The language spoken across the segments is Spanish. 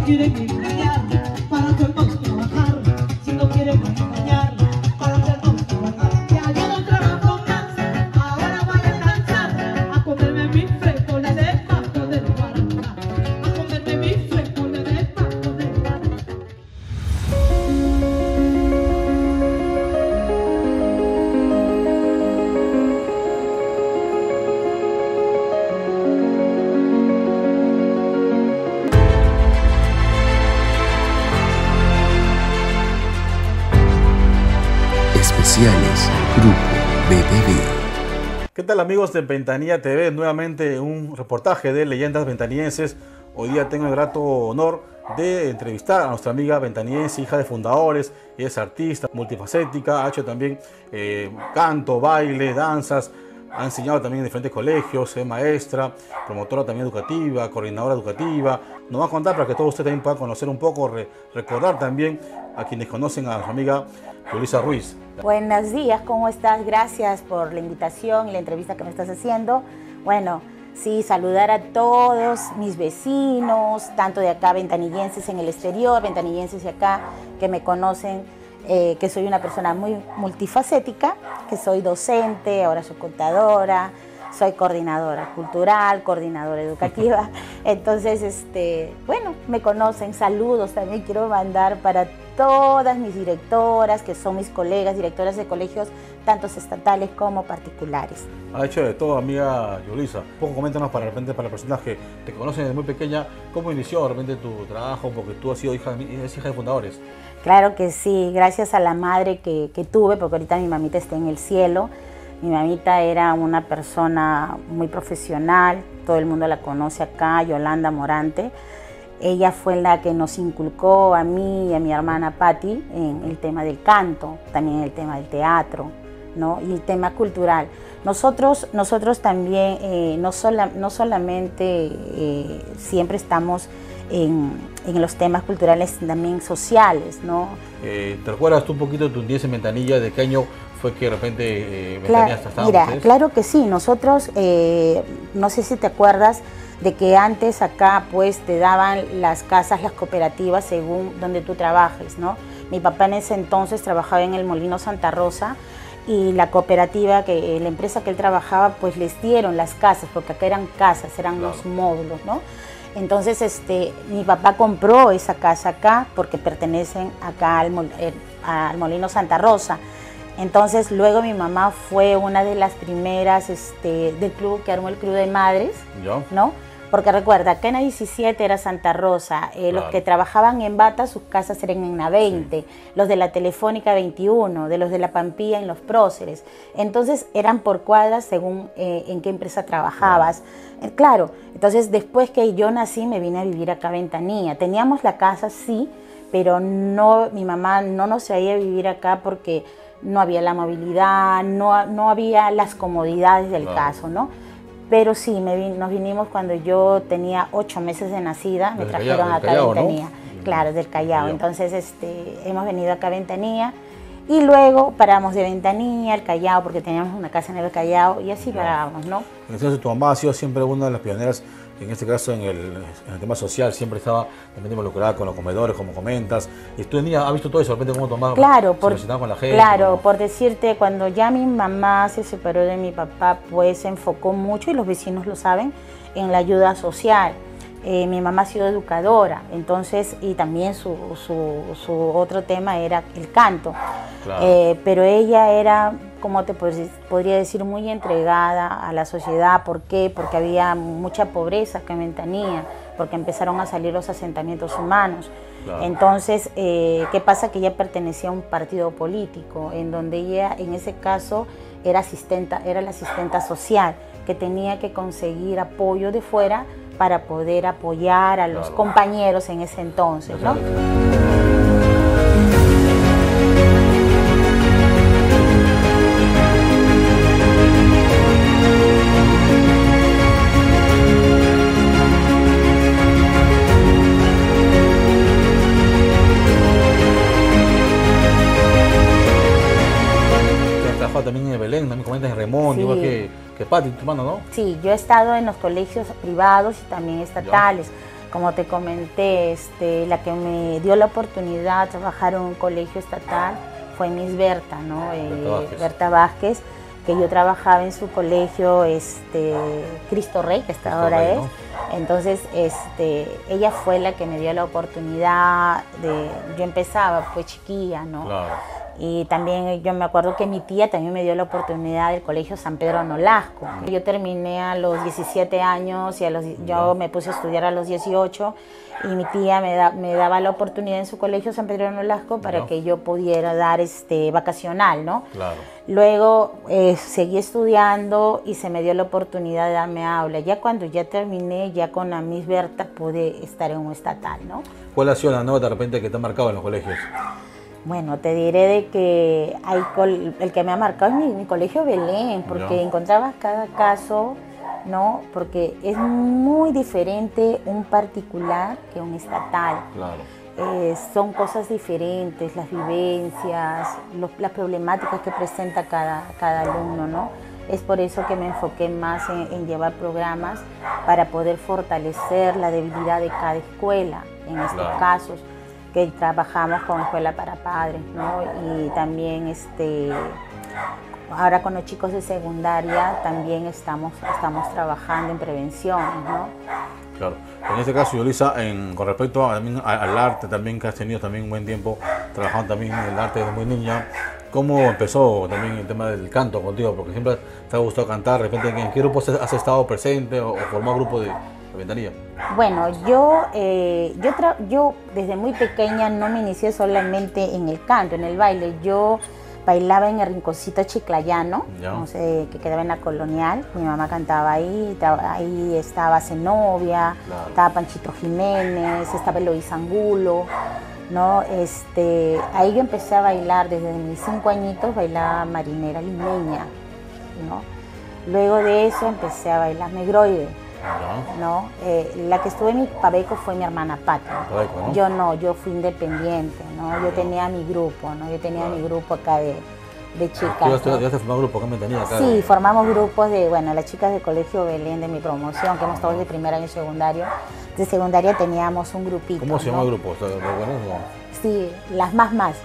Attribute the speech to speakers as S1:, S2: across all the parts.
S1: quieren engañar, para hacernos trabajar. Si no quieren engañar, para hacernos trabajar. Ya yo no trabajo más, ahora voy a alcanzar a comerme mis frijoles de pasto de guarda, a comerme mis frijoles de pasto de guarda.
S2: Especiales Grupo BTV.
S3: ¿Qué tal amigos de Ventanilla TV? Nuevamente un reportaje de leyendas ventanienses. Hoy día tengo el grato honor de entrevistar a nuestra amiga ventaniense, hija de fundadores. Ella es artista, multifacética, ha hecho también canto, baile, danzas. Ha enseñado también en diferentes colegios, es maestra, promotora también educativa, coordinadora educativa. Nos va a contar para que todos ustedes también puedan conocer un poco, recordar también a quienes conocen a nuestra amiga Yulisa Ruiz.
S4: Buenos días, ¿cómo estás? Gracias por la invitación y la entrevista que me estás haciendo. Bueno, sí, saludar a todos mis vecinos, tanto de acá, ventanillenses en el exterior, ventanillenses de acá, que me conocen, que soy una persona muy multifacética, que soy docente, ahora soy contadora, soy coordinadora cultural, coordinadora educativa. Entonces, bueno, me conocen, saludos también quiero mandar para todas mis directoras, que son mis colegas, directoras de colegios, tanto estatales como particulares.
S3: Ha hecho de todo, amiga Yulisa. Un poco coméntanos para las personas que te conocen desde muy pequeña, ¿cómo inició de repente tu trabajo? Porque tú has sido hija de fundadores.
S4: Claro que sí, gracias a la madre que tuve, porque ahorita mi mamita está en el cielo. Mi mamita era una persona muy profesional, todo el mundo la conoce acá, Yolanda Morante. Ella fue la que nos inculcó a mí y a mi hermana Patti en el tema del canto, también el tema del teatro, ¿no? Y el tema cultural. Nosotros también no solamente siempre estamos en los temas culturales, también sociales, ¿no?
S3: ¿Te recuerdas tú un poquito de tu niñez en Ventanilla? ¿De qué año fue que de repente Ventanilla estaba?
S4: Mira, claro que sí. Nosotros, no sé si te acuerdas de que antes acá pues te daban las casas, las cooperativas según donde tú trabajes, ¿no? Mi papá en ese entonces trabajaba en el Molino Santa Rosa y la cooperativa, la empresa que él trabajaba, pues les dieron las casas, porque acá eran casas, eran
S3: Claro.
S4: los módulos, ¿no? Entonces mi papá compró esa casa acá porque pertenecen acá al Molino Santa Rosa. Entonces luego mi mamá fue una de las primeras del club que armó el Club de Madres,
S3: ¿Ya?
S4: ¿no? Porque recuerda, acá en la 17 era Santa Rosa, los
S3: Claro.
S4: que trabajaban en Bata, sus casas eran en la 20, los de la Telefónica 21, de los de la Pampilla en los Próceres. Entonces eran por cuadras según en qué empresa trabajabas. Claro, entonces después que yo nací me vine a vivir acá a Ventanilla. Teníamos la casa, sí, pero no, mi mamá no nos traía a vivir acá porque no había la movilidad, no había las comodidades del
S3: Claro.
S4: caso, ¿no? Pero sí, nos vinimos cuando yo tenía 8 meses de nacida, me
S3: Del
S4: trajeron
S3: Callao,
S4: acá
S3: del
S4: a
S3: Callao, ¿no?
S4: Ventanilla, claro, del Callao.
S3: Callao.
S4: Entonces hemos venido acá a Ventanilla y luego paramos de Ventanilla al Callao porque teníamos una casa en el Callao y así parábamos, ¿no?
S3: Entonces tu mamá ha sido siempre una de las pioneras, en este caso en el tema social, siempre estaba también involucrada con los comedores, como comentas. Y tú has visto todo eso, de repente cómo tu mamá
S4: Claro,
S3: se relacionaba con la gente.
S4: claro,
S3: ¿no?
S4: por decirte, cuando ya mi mamá se separó de mi papá, pues se enfocó mucho, y los vecinos lo saben, en la ayuda social. Mi mamá ha sido educadora, entonces, y también su otro tema era el canto.
S3: Claro.
S4: Pero ella era, como te podría decir, muy entregada a la sociedad. ¿Por qué? Porque había mucha pobreza acá en Ventanilla, porque empezaron a salir los asentamientos humanos.
S3: Claro.
S4: Entonces, ¿qué pasa? Que ella pertenecía a un partido político, en donde ella, en ese caso, era la asistenta social, que tenía que conseguir apoyo de fuera para poder apoyar a los
S3: Claro.
S4: compañeros en ese entonces, ¿no?
S3: También en Belén, también comentas en Remón,
S4: Sí.
S3: igual que Patti, tu hermano, ¿no?
S4: Sí, yo he estado en los colegios privados y también estatales. Como te comenté, la que me dio la oportunidad de trabajar en un colegio estatal fue Miss Berta, ¿no? Berta Vázquez, que yo trabajaba en su colegio, Cristo Rey, que hasta ahora Rey, es. ¿No? Entonces, ella fue la que me dio la oportunidad de... Yo empezaba, pues, chiquilla, ¿no? Claro. Y también yo me acuerdo que mi tía también me dio la oportunidad del colegio San Pedro Nolasco. Yo terminé a los 17 años y yo me puse a estudiar a los 18 y mi tía me daba la oportunidad en su colegio San Pedro Nolasco para que yo pudiera dar vacacional, ¿no? Claro. Luego seguí estudiando y se me dio la oportunidad de darme aula. Ya cuando ya terminé, ya con la Miss Berta pude estar en un estatal, ¿no?
S3: ¿Cuál ha sido la nota de repente que te ha marcado en los colegios?
S4: Bueno, te diré de que el que me ha marcado es mi colegio Belén, porque encontrabas cada caso, ¿no? Porque es muy diferente un particular que un estatal. Claro. Son cosas diferentes, las vivencias, las problemáticas que presenta cada alumno, ¿no? Es por eso que me enfoqué más en llevar programas para poder fortalecer la debilidad de cada escuela en estos casos, que trabajamos con Escuela para Padres, ¿no? Y también ahora con los chicos de secundaria también estamos trabajando en prevención, ¿no?
S3: Claro. En este caso, Yolisa, con respecto al arte también, que has tenido también un buen tiempo trabajando también en el arte desde muy niña, ¿cómo empezó también el tema del canto contigo? Porque siempre te ha gustado cantar, de repente, ¿en qué grupos has estado presente o formado grupo de Ventanilla?
S4: Bueno, yo desde muy pequeña no me inicié solamente en el canto, en el baile. Yo bailaba en el Rinconcito Chiclayano, no sé, que quedaba en la Colonial. Mi mamá cantaba ahí, ahí estaba Zenobia, estaba Panchito Jiménez, estaba Eloís Angulo, ¿no? Ahí yo empecé a bailar desde mis 5 añitos, bailaba marinera limeña, ¿no? Luego de eso empecé a bailar negroide. ¿No? La que estuve en mi Pabeco fue mi hermana Pati. ¿No? Yo fui independiente, ¿no? Yo tenía mi grupo, ¿no? Yo tenía mi grupo acá de chicas.
S3: ¿Tú ya te formado grupo acá en Ventanilla? Acá
S4: sí, formamos grupos de, las chicas del Colegio Belén de mi promoción, que hemos estado desde primer año secundario. De secundaria teníamos un grupito.
S3: ¿Cómo se llama el grupo?
S4: Sí, las más.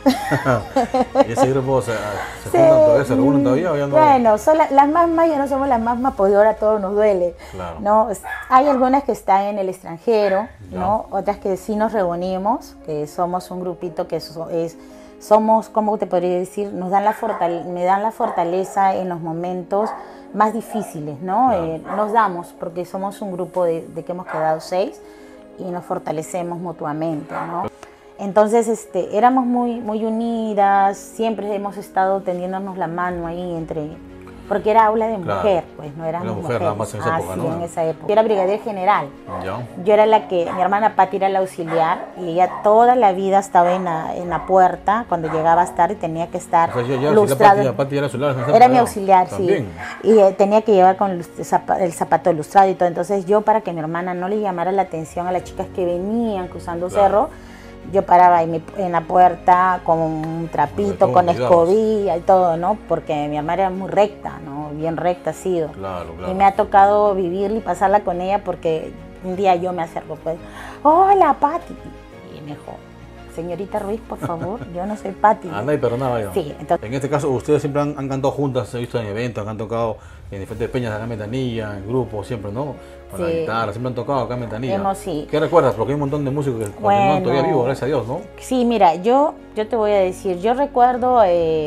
S3: ¿Y ese grupo se juntan todavía, se reúnen todavía? ¿O ya no?
S4: Bueno, son las más, ya no somos las más, pues ahora todo nos duele. Claro. ¿No? Hay algunas que están en el extranjero, ¿no? Otras que sí nos reunimos, que somos un grupito que somos, ¿cómo te podría decir? Me dan la fortaleza en los momentos más difíciles, ¿no? Claro. Nos damos, porque somos un grupo de que hemos quedado 6 y nos fortalecemos mutuamente, ¿no? Entonces, éramos muy unidas, siempre hemos estado tendiéndonos la mano ahí porque era aula de mujer, pues, no éramos mujer nada más en esa época, ¿no? En esa época. Yo era brigadier general. Yo era mi hermana Pati era la auxiliar y ella toda la vida estaba en la puerta, cuando llegaba a estar y tenía que estar lustrado.
S3: Pati era auxiliar.
S4: Era mi auxiliar, sí. Y tenía que llevar con el zapato lustrado y todo. Entonces yo, para que mi hermana no le llamara la atención a las chicas que venían cruzando cerro, yo paraba en la puerta con un trapito, con escobilla y todo, ¿no? Porque mi hermana era muy recta, ¿no? Bien recta ha sido. Claro. Y me ha tocado vivirla y pasarla con ella porque un día yo me acerco, pues, hola, Pati. Y me dijo, señorita Ruiz, por favor, yo no soy Pati.
S3: Anda y perdonaba yo.
S4: Sí, entonces...
S3: En este caso, ustedes siempre han cantado juntas, he visto en eventos, han tocado en diferentes peñas acá en Ventanilla, en grupos, siempre, ¿no? Con la guitarra, siempre han tocado acá en Ventanilla. ¿Qué recuerdas? Porque hay un montón de músicos que continúan todavía vivos, gracias a Dios, ¿no?
S4: Sí, mira, yo te voy a decir, yo recuerdo,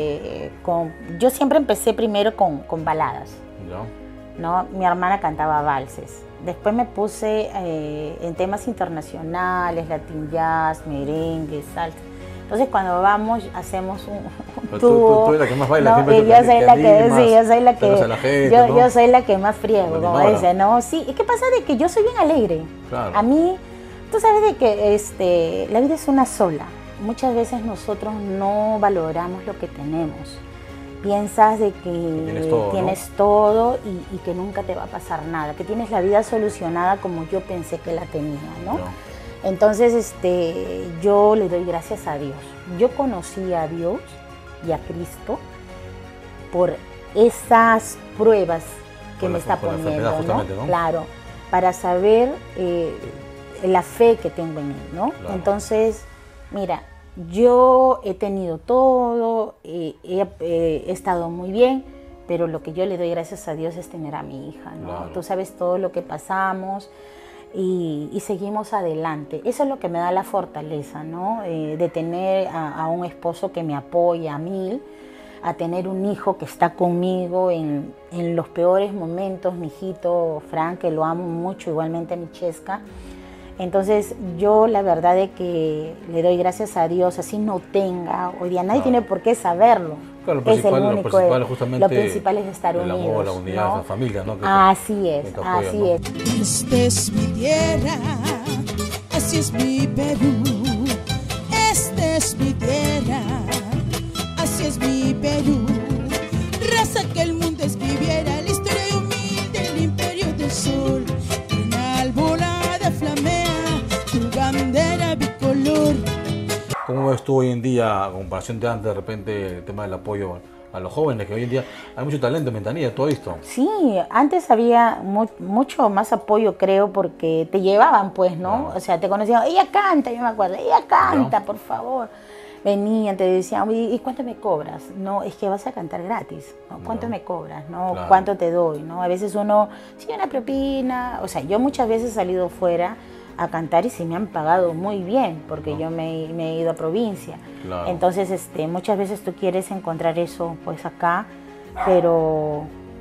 S4: yo siempre empecé primero con baladas, ¿no? Mi hermana cantaba valses. Después me puse en temas internacionales, latin jazz, merengue, salsa. Entonces cuando vamos hacemos un
S3: tú eres la que más baila, ¿no?
S4: Yo soy la que más friego, como dice, ¿no? Sí, ¿y qué pasa de que yo soy bien alegre? Claro. A mí, tú sabes de que la vida es una sola. Muchas veces nosotros no valoramos lo que tenemos. Piensas de que tienes todo y que nunca te va a pasar nada, que tienes la vida solucionada como yo pensé que la tenía, ¿no? Entonces, yo le doy gracias a Dios. Yo conocí a Dios y a Cristo por esas pruebas que me está poniendo, ¿no? Claro, para saber la fe que tengo en él, ¿no?
S3: Claro.
S4: Entonces, mira, yo he tenido todo, he estado muy bien, pero lo que yo le doy gracias a Dios es tener a mi hija, ¿no?
S3: Claro.
S4: Tú sabes todo lo que pasamos y seguimos adelante. Eso es lo que me da la fortaleza, ¿no? De tener a un esposo que me apoya a mí, a tener un hijo que está conmigo en los peores momentos, mi hijito Frank, que lo amo mucho, igualmente a mi Chesca. Entonces yo la verdad es que le doy gracias a Dios, así no tenga, hoy día nadie tiene por qué saberlo.
S3: Claro, lo
S4: Es el
S3: principal,
S4: único,
S3: justamente
S4: lo principal es estar
S3: el
S4: unidos.
S3: amor, la unidad,
S4: ¿no?
S3: la familia, ¿no?
S4: Así es,
S3: que apoya,
S4: así
S3: ¿no?
S4: es.
S5: Esta es mi tierra, así es mi Perú. Esta es mi tierra, así es mi Perú. Raza que el mundo escribiera la historia humilde del imperio del sol. Una alborada flamea tu bandera bicolor.
S3: ¿Cómo ves tú hoy en día, a comparación de antes, de repente, el tema del apoyo a los jóvenes? Que hoy en día hay mucho talento en Ventanilla, ¿tú has visto?
S4: Sí, antes había mucho más apoyo, creo, porque te llevaban, pues, ¿no?
S3: Claro.
S4: O sea, te conocían, ella canta, yo me acuerdo, ella canta,
S3: Claro.
S4: por favor. Venían, te decían, ¿y cuánto me cobras? No, es que vas a cantar gratis, ¿no? ¿Cuánto
S3: Claro.
S4: me cobras? ¿No?
S3: Claro.
S4: ¿Cuánto te doy? ¿No? A veces uno, sí, una propina, o sea, yo muchas veces he salido fuera a cantar y sí me han pagado muy bien, porque
S3: No.
S4: yo me he ido a provincia.
S3: Claro.
S4: Entonces, muchas veces tú quieres encontrar eso, pues, acá, pero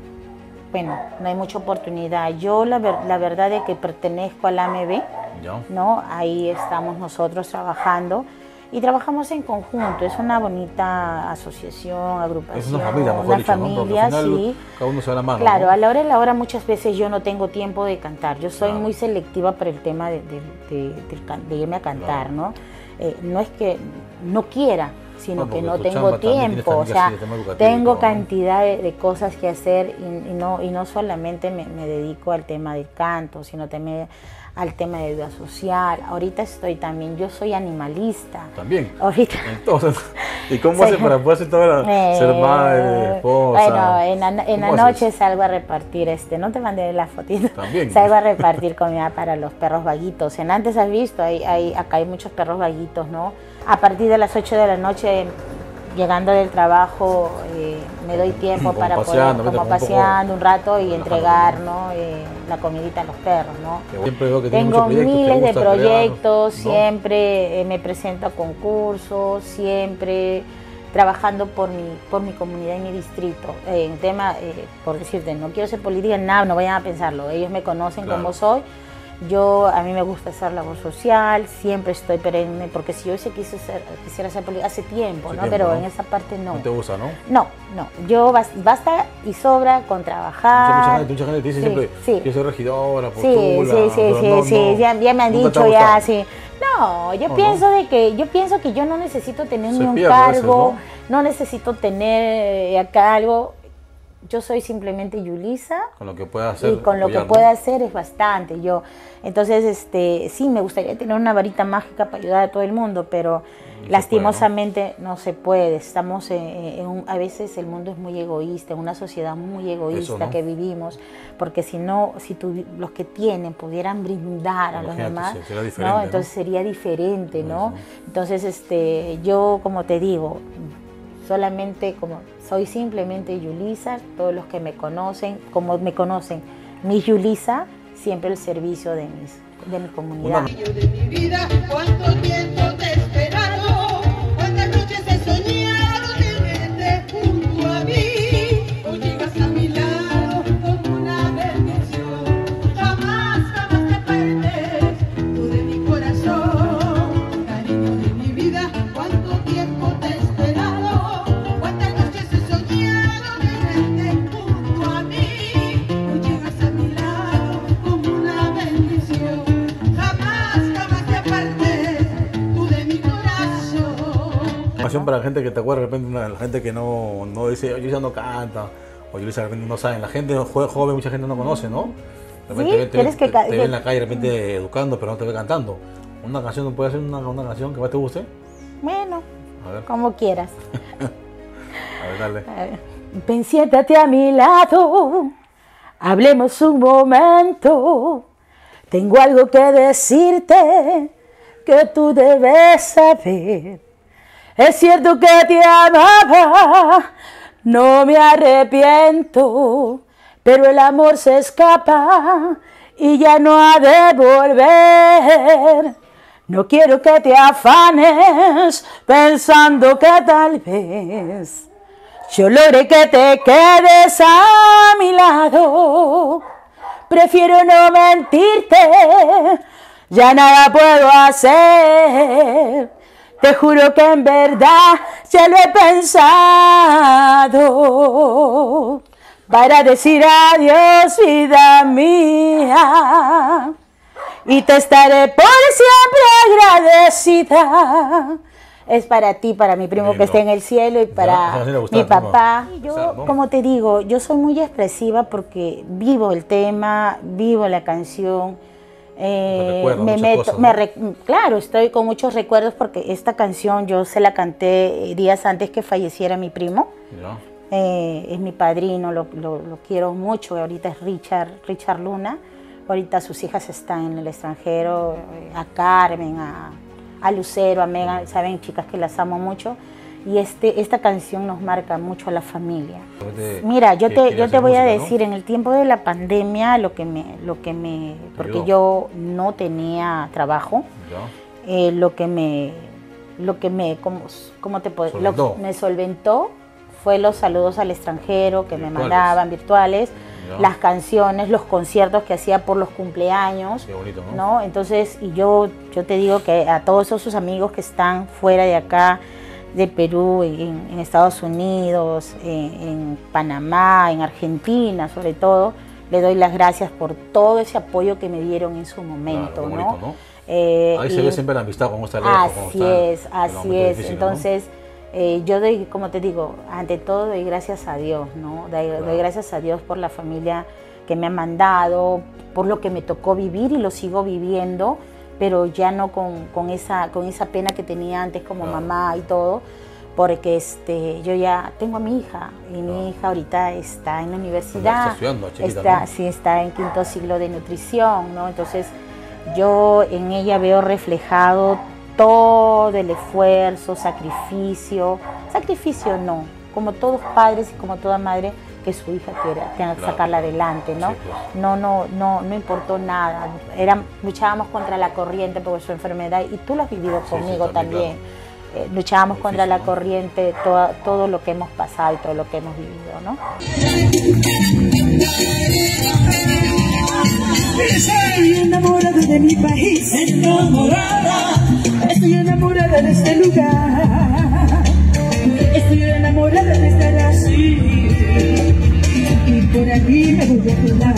S4: bueno, no hay mucha oportunidad. Yo la verdad es que pertenezco al AMB,
S3: ¿Ya?
S4: ¿no? Ahí estamos nosotros trabajando y trabajamos en conjunto. Es una bonita asociación, agrupación,
S3: Es una familia, mejor
S4: una
S3: dicho, ¿no? Porque
S4: familia,
S3: al final
S4: sí.
S3: cada uno se da la mano,
S4: Claro,
S3: ¿no?
S4: a la hora de la hora muchas veces yo no tengo tiempo de cantar. Yo soy
S3: Claro.
S4: muy selectiva por el tema de irme a cantar,
S3: Claro.
S4: ¿no? No es que no quiera, sino
S3: No,
S4: que
S3: porque
S4: no
S3: tu
S4: tengo
S3: chamba también tienes
S4: tiempo. O
S3: también que
S4: sea,
S3: hacer el tema educativo y
S4: tengo
S3: todo, ¿no?
S4: cantidad de cosas que hacer y no solamente me dedico al tema del canto, sino también al tema de vida social. Ahorita yo soy animalista.
S3: También.
S4: Ahorita.
S3: Entonces, ¿y cómo
S4: Sí.
S3: haces para poder ser toda ser madre, esposa?
S4: Bueno, en la
S3: ¿Cómo
S4: noche
S3: haces?
S4: salgo a repartir, no te mandé la fotito.
S3: También.
S4: Salgo a repartir comida para los perros vaguitos. Antes has visto, acá hay muchos perros vaguitos, ¿no? A partir de las 8 de la noche, llegando del trabajo, me doy tiempo
S3: Como
S4: para
S3: paseando,
S4: poder,
S3: vete,
S4: como
S3: como un poco
S4: paseando un rato y
S3: relajando,
S4: entregar,
S3: ¿no?
S4: ¿no? La comidita a los perros, ¿no?
S3: Que siempre veo que tienes
S4: Tengo
S3: muchos proyectos, te
S4: miles de
S3: gusta crear,
S4: proyectos,
S3: ¿no?
S4: siempre me presento a concursos, siempre trabajando por mi comunidad y mi distrito. En tema, por decirte, no quiero ser política, nada, no vayan a pensarlo, ellos me conocen
S3: Claro.
S4: como soy. A mí me gusta hacer labor social, siempre estoy perenne, porque si yo quisiera ser política hace tiempo,
S3: Hace
S4: ¿no?
S3: tiempo,
S4: Pero
S3: ¿no?
S4: en esa parte no.
S3: No te gusta, ¿no?
S4: No, yo basta y sobra con trabajar.
S3: Mucha gente te dice
S4: Sí,
S3: siempre,
S4: sí.
S3: yo soy regidora,
S4: Sí,
S3: postula,
S4: sí,
S3: pero no,
S4: sí, ya me han
S3: nunca te
S4: dicho
S3: ha
S4: ya,
S3: gustado.
S4: sí. No, yo
S3: No,
S4: pienso que yo no necesito tener
S3: Se
S4: ni un
S3: pierde a veces,
S4: cargo, no necesito tener acá algo. Yo soy simplemente Yulisa
S3: Con lo que pueda hacer.
S4: y con lo que
S3: apoyar, ¿no?
S4: pueda hacer es bastante. Entonces, sí, me gustaría tener una varita mágica para ayudar a todo el mundo, pero
S3: No se
S4: lastimosamente no se puede. Estamos a veces el mundo es muy egoísta, en una sociedad muy egoísta
S3: Eso, ¿no?
S4: que vivimos, porque si los que tienen pudieran brindar a los
S3: Imagínate,
S4: demás,
S3: sí, sería diferente,
S4: ¿no?
S3: ¿no?
S4: Entonces sería diferente, ¿no?
S3: Eso.
S4: Entonces, yo, como te digo, solamente soy simplemente Yulisa, todos los que me conocen, como me conocen, mi Yulisa, siempre el servicio de mi comunidad.
S1: De mi vida, cuánto tiempo te he esperado, cuántas noches he soñado tenerte junto a mí. Hoy llegas a mi lado como una bendición, jamás te perdes tú de mi corazón. Cariño de mi vida, cuánto tiempo te he esperado, cuántas noches he soñado tenerte junto a mí. Hoy llegas a mi lado como una bendición. Jamás te apartes tú de mi corazón.
S3: Información para la gente que te acuerda, de repente la gente que no dice, Yulisa no canta, o Yulisa de repente no sabe. La gente joven, mucha gente no conoce, ¿no? De repente
S4: Sí, ¿quieres que
S3: te ve en la calle de repente educando, pero no te ve cantando. Una canción, ¿no puede hacer una canción que más te guste?
S4: Bueno,
S3: A ver,
S4: como quieras.
S3: dale.
S4: Ven, siéntate a mi lado, hablemos un momento. Tengo algo que decirte que tú debes saber. Es cierto que te amaba, no me arrepiento, pero el amor se escapa y ya no ha de volver. No quiero que te afanes pensando que tal vez yo logré que te quedes a mi lado. Prefiero no mentirte, ya nada puedo hacer. Te juro que en verdad ya lo he pensado. Para decir adiós, vida mía, y te estaré por siempre agradecida. Es para ti, para mi primo que está en el cielo y para mi papá. Yo, como te digo, yo soy muy expresiva porque vivo el tema, vivo la canción. Claro, estoy con muchos recuerdos porque esta canción yo se la canté días antes que falleciera mi primo. Es mi padrino, lo quiero mucho. Ahorita es Richard Luna. Ahorita sus hijas están en el extranjero, a Carmen, a Lucero, a Megan, saben, chicas que las amo mucho. Y esta canción nos marca mucho a la familia. Mira, yo te voy a decir, ¿no? En el tiempo de la pandemia, porque yo no tenía trabajo, me solventó fue los saludos al extranjero que virtuales. Me mandaban virtuales, las canciones, los conciertos que hacía por los cumpleaños.
S3: Qué bonito,
S4: ¿no? Entonces, y yo te digo que a todos esos amigos que están fuera de acá, de Perú, en Estados Unidos, en Panamá, en Argentina sobre todo, le doy las gracias por todo ese apoyo que me dieron en su momento. Claro, bonito, ¿no?
S3: Ahí se ve siempre la amistad, cómo está lejos.
S4: Así es. Difícil, entonces, ¿no? Yo doy, como te digo, ante todo doy gracias a Dios, ¿no? Doy gracias a Dios por la familia que me ha mandado, por lo que me tocó vivir y lo sigo viviendo, pero ya no con esa pena que tenía antes como mamá y todo, porque yo ya tengo a mi hija y mi hija ahorita está en la universidad,
S3: está estudiando, chiquita, ¿no?
S4: Sí, está en 5º ciclo de nutrición, ¿no? Entonces yo en ella veo reflejado todo el esfuerzo, sacrificio no, como todos padres y como toda madre, que su hija tenga que sacarla adelante, ¿no? Sí, pues. No importó nada. Luchábamos contra la corriente por su enfermedad y tú lo has vivido conmigo también. Claro. Luchábamos contra la corriente, todo lo que hemos pasado y todo lo que hemos vivido, ¿no?
S5: Estoy enamorada de mi país, estoy enamorada de este lugar, estoy enamorada de estar así, y por aquí me voy a quedar.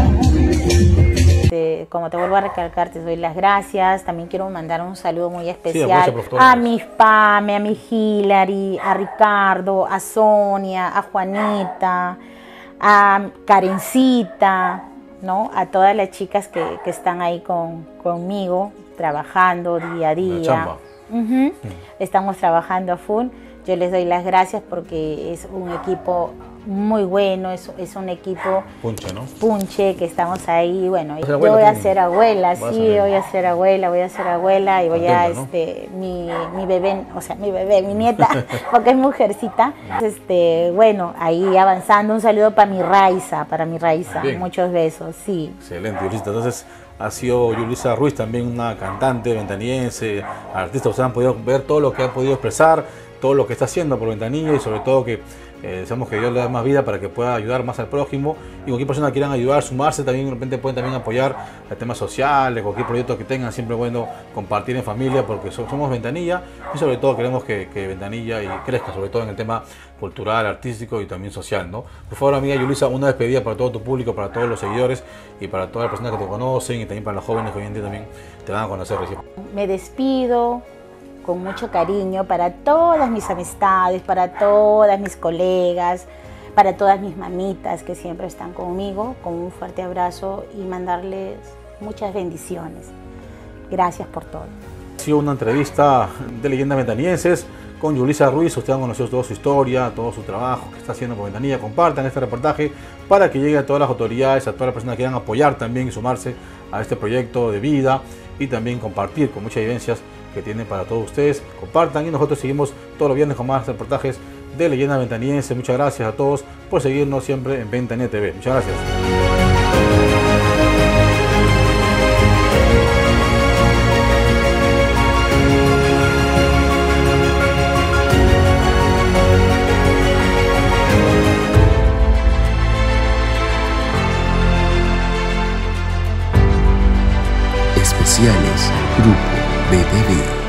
S4: Como te vuelvo a recalcar, te doy las gracias. También quiero mandar un saludo muy especial a mi Pame, a mi Hilary, a Ricardo, a Sonia, a Juanita, a Karencita, ¿no? A todas las chicas que están ahí conmigo, trabajando día a día. Estamos trabajando a full. Yo les doy las gracias porque es un equipo muy bueno, es un equipo
S3: punche, ¿no?
S4: Punche, que estamos ahí. Bueno, yo voy a ser abuela, voy a ser abuela y voy a, mi bebé, mi nieta, porque es mujercita. Bueno, ahí avanzando, un saludo para mi Raiza,
S3: Bien.
S4: Muchos besos, sí.
S3: Excelente, Yulisita. Entonces, ha sido Yulisa Ruiz también una cantante ventaniense, artista. Ustedes han podido ver todo lo que ha podido expresar, todo lo que está haciendo por Ventanilla y sobre todo que deseamos que Dios le dé más vida para que pueda ayudar más al prójimo, y cualquier persona que quieran ayudar, sumarse, también de repente pueden también apoyar el tema social, cualquier proyecto que tengan, siempre es bueno compartir en familia porque somos Ventanilla y sobre todo queremos que Ventanilla crezca, sobre todo en el tema cultural, artístico y también social, ¿no? Por favor, amiga Yulisa, una despedida para todo tu público, para todos los seguidores y para todas las personas que te conocen y también para los jóvenes que hoy en día también te van a conocer recién.
S4: Me despido con mucho cariño para todas mis amistades, para todas mis colegas, para todas mis mamitas que siempre están conmigo, con un fuerte abrazo y mandarles muchas bendiciones. Gracias por todo.
S3: Ha sido una entrevista de Leyendas Ventanienses con Yulisa Ruiz. Ustedes han conocido toda su historia, todo su trabajo que está haciendo por Ventanilla. Compartan este reportaje para que llegue a todas las autoridades, a todas las personas que quieran apoyar también y sumarse a este proyecto de vida y también compartir con muchas evidencias que tienen para todos ustedes. Compartan y nosotros seguimos todos los viernes con más reportajes de Leyendas Ventanienses. Muchas gracias a todos por seguirnos siempre en Ventanilla TV. Muchas gracias.
S2: Especiales Grupo BTV.